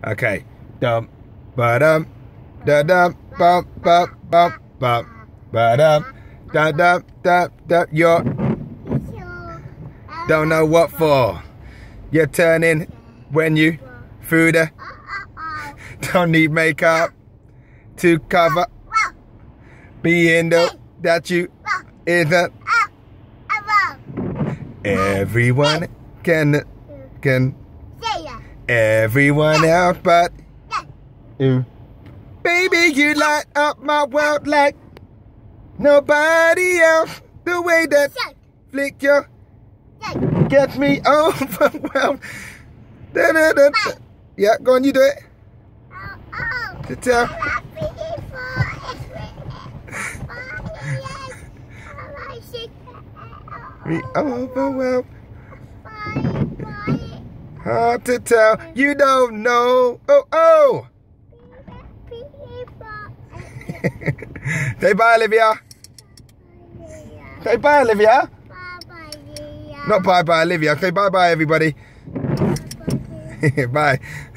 Okay. Dum, ba dum, da dum, bum, bum, bum, bum, ba dum, da dum, da da. You don't know what for. You're turning when you through the. Don't need makeup to cover. Being the that you isn't. Everyone can everyone else but you. Baby, you light up my world like nobody else. The way that flick your gets me overwhelmed. Da, da, da, da. Yeah, go on, you do it. To tell. Me overwhelmed. Hard to tell. You don't know. Oh, oh. Say bye, Olivia. Say bye, Olivia. Not bye, bye, Olivia. Say bye, bye, everybody. Bye.